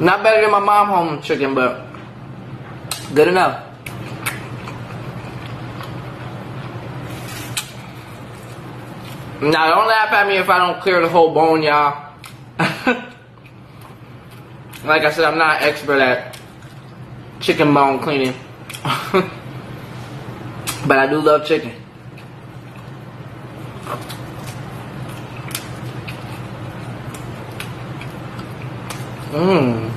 Not better than my mom home chicken, but good enough. Now, don't laugh at me if I don't clear the whole bone, y'all. Like I said, I'm not an expert at chicken bone cleaning. But I do love chicken. And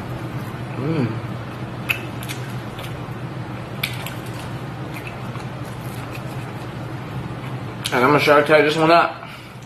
I'm gonna shark tag this one up.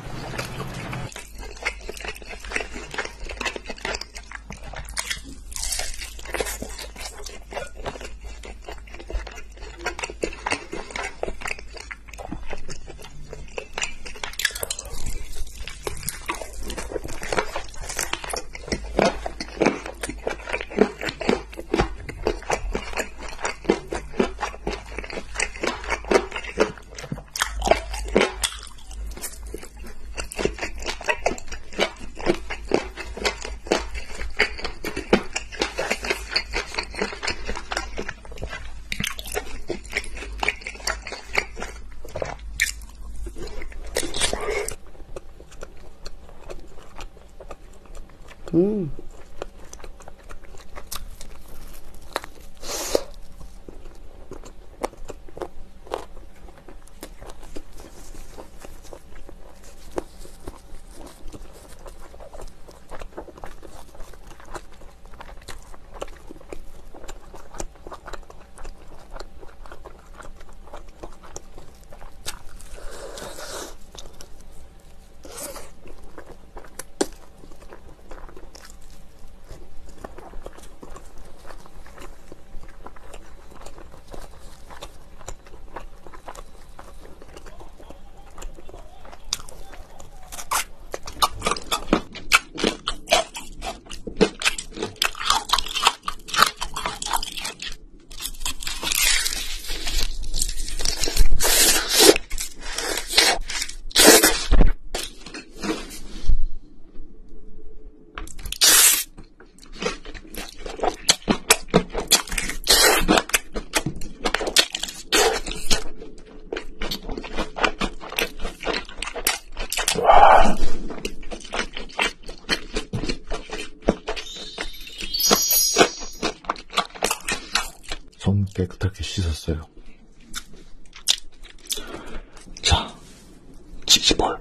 손 깨끗하게 씻었어요. 자, 치즈볼.